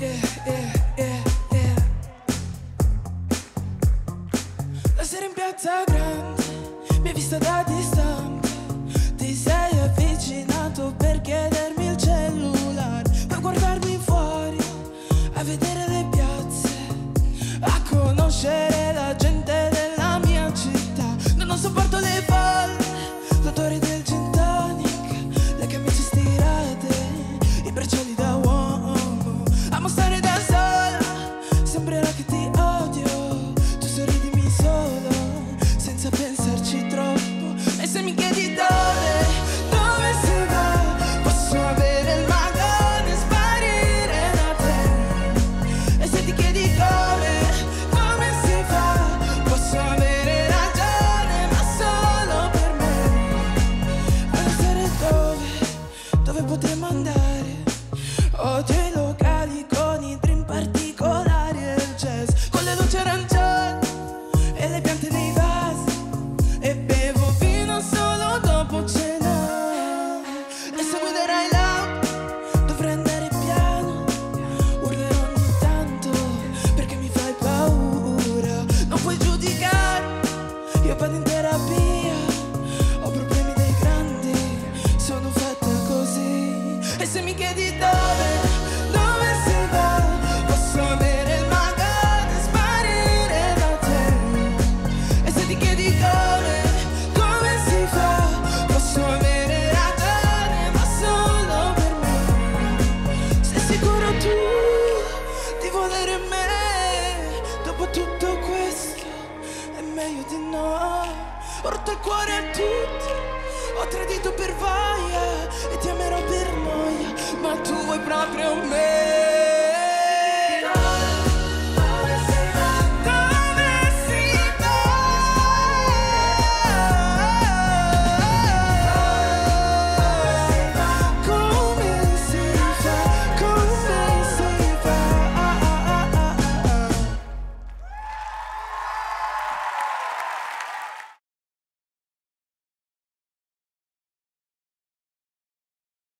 La sera in piazza grande, mi hai visto da distante. Ti sei avvicinato per chiedermi il cellulare, per guardarmi fuori, a vedere le piazze, a conoscere la gente della mia città. Non sopporto le folle, l'odore del gin tonic, le camicie stirate, i bracciali da uomo. Amo stare da sola, sembrerà che ti odio. Tu sorridimi solo, senza pensarci troppo. E se mi chiedi dove si va, posso avere il magone e sparire da te. E se ti chiedi come si fa, posso avere ragione, ma solo per me. Voglio sapere dove potremmo andare. Odio i locali con i drink particolari e il jazz, con le luci arancioni e le piante nei vasi. E bevo vino solo dopo cena. E se guiderai l'auto dovrai andare piano. Urlerò ogni tanto perché mi fai paura. Non puoi giudicare, io vado in terapia. Ho problemi dei grandi, sono fatta così. E se mi chiedi dove si va, posso avere il magone e sparire da te. E se ti chiedi come si fa, posso avere ragione, ma solo per me. Sei sicuro tu di volere me? Dopo tutto questo è meglio di no. Ho rotto il cuore a tutti, ho tradito per voglia e ti amerò per noia.